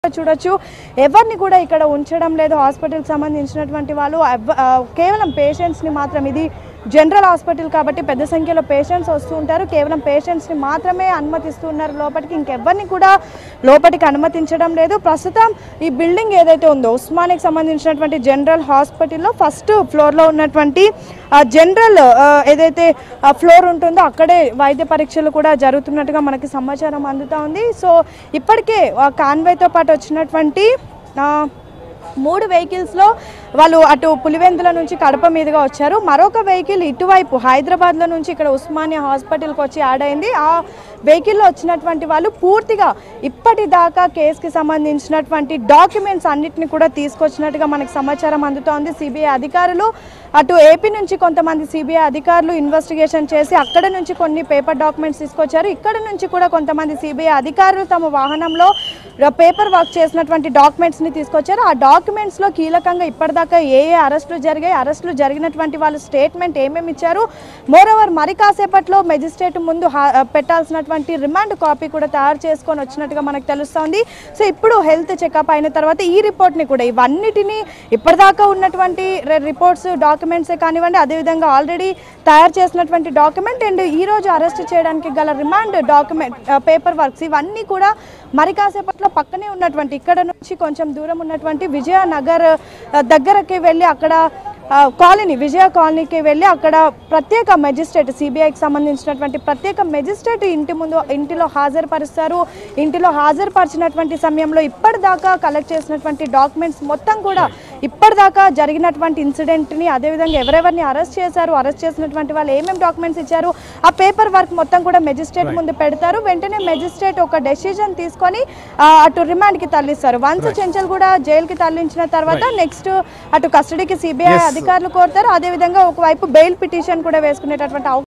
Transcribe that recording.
చూడొచ్చు ఎవరిని కూడా ఇక్కడ ఉంచడం లేదు హాస్పిటల్ కి సంబంధించినటువంటి వాళ్ళు కేవలం పేషెంట్స్ ని మాత్రం ఇది జనరల్ హాస్పిటల్ కాబట్టి పెద్ద సంఖ్యలో పేషెంట్స్ వస్తూ ఉంటారు కేవలం పేషెంట్స్ ని మాత్రమే అనుమతిస్తున్నారు లోపటికి ఇంకెవ్వరిని కూడా లోపటికి అనుమతించడం లేదు ప్రస్తుతం ఈ బిల్డింగ్ ఏదైతే ఉందో ఉస్మానియాకి సంబంధించినటువంటి జనరల్ హాస్పిటల్లో ఫస్ట్ ఫ్లోర్ లో ఉన్నటువంటి జనరల్ ఏదైతే ఫ్లోర్ ఉంటుందో అక్కడే వైద్య పరీక్షలు కూడా జరుగుతున్నట్టుగా మనకి సమాచారం అందుతా ఉంది సో ఇప్పటికే కాన్వాయ్తో పాటు వచ్చినటువంటి 3 వెహికల్స్లో వాళ్ళు అటు పులివెందుల నుంచి కడప మీదుగా వచ్చారు మరొక వెహికల్ ఇటువైపు హైదరాబాద్లో నుంచి ఇక్కడ ఉస్మానియా హాస్పిటల్కి వచ్చి యాడ్ అయింది ఆ వెహికల్లో వచ్చినటువంటి వాళ్ళు పూర్తిగా ఇప్పటిదాకా కేసుకి సంబంధించినటువంటి డాక్యుమెంట్స్ అన్నిటిని కూడా తీసుకొచ్చినట్టుగా మనకు సమాచారం అందుతోంది సిబిఐ అధికారులు అటు ఏపీ నుంచి కొంతమంది సిబిఐ అధికారులు ఇన్వెస్టిగేషన్ చేసి అక్కడ నుంచి కొన్ని పేపర్ డాక్యుమెంట్స్ తీసుకొచ్చారు ఇక్కడ నుంచి కూడా కొంతమంది సిబిఐ అధికారులు తమ వాహనంలో పేపర్ వర్క్ చేసినటువంటి డాక్యుమెంట్స్ని తీసుకొచ్చారు ఆ డాక్యుమెంట్స్లో కీలకంగా ఇప్పటిదాకా ఏ అరెస్టులు జరిగాయి అరెస్టులు జరిగినటువంటి వాళ్ళు స్టేట్మెంట్ ఏమేమి ఇచ్చారు మోరోవర్ మరి కాసేపట్లో మెజిస్ట్రేట్ ముందు పెట్టాల్సినటువంటి రిమాండ్ కాపీ కూడా తయారు చేసుకొని వచ్చినట్టుగా మనకు తెలుస్తోంది సో ఇప్పుడు హెల్త్ చెకప్ అయిన తర్వాత ఈ రిపోర్ట్ని కూడా ఇవన్నిటినీ ఇప్పటిదాకా ఉన్నటువంటి రిపోర్ట్స్ డాక్యుమెంట్సే కానివ్వండి అదేవిధంగా ఆల్రెడీ తయారు చేసినటువంటి డాక్యుమెంట్ అండ్ ఈరోజు అరెస్ట్ చేయడానికి గల రిమాండ్ డాక్యుమెంట్ పేపర్ వర్క్స్ ఇవన్నీ కూడా మరి కాసేపట్లో పక్కనే ఉన్నటువంటి ఇక్కడ నుంచి కొంచెం దూరం ఉన్నటువంటి విజయనగర్ దగ్గరకి వెళ్ళి అక్కడ కాలనీ విజయ కాలనీకి వెళ్ళి అక్కడ ప్రత్యేక మెజిస్ట్రేట్ సిబిఐకి సంబంధించినటువంటి ప్రత్యేక మెజిస్ట్రేట్ ఇంటిలో హాజరుపరుస్తారు ఇంటిలో హాజరుపరిచినటువంటి సమయంలో ఇప్పటిదాకా కలెక్ట్ చేసినటువంటి డాక్యుమెంట్స్ మొత్తం కూడా ఇప్పటిదాకా జరిగినటువంటి ఇన్సిడెంట్ని అదేవిధంగా ఎవరెవరిని అరెస్ట్ చేశారు అరెస్ట్ చేసినటువంటి వాళ్ళు ఏమేమి డాక్యుమెంట్స్ ఇచ్చారు ఆ పేపర్ వర్క్ మొత్తం కూడా మెజిస్ట్రేట్ ముందు పెడతారు వెంటనే మెజిస్ట్రేట్ ఒక డెసిజన్ తీసుకొని అటు రిమాండ్కి తరలిస్తారు వన్స్ చెంచల్ కూడా జైలుకి తరలించిన తర్వాత నెక్స్ట్ అటు కస్టడీకి సిబిఐ అధికారులు కోరుతారు అదేవిధంగా ఒకవైపు బెయిల్ పిటిషన్ కూడా వేసుకునేటటువంటి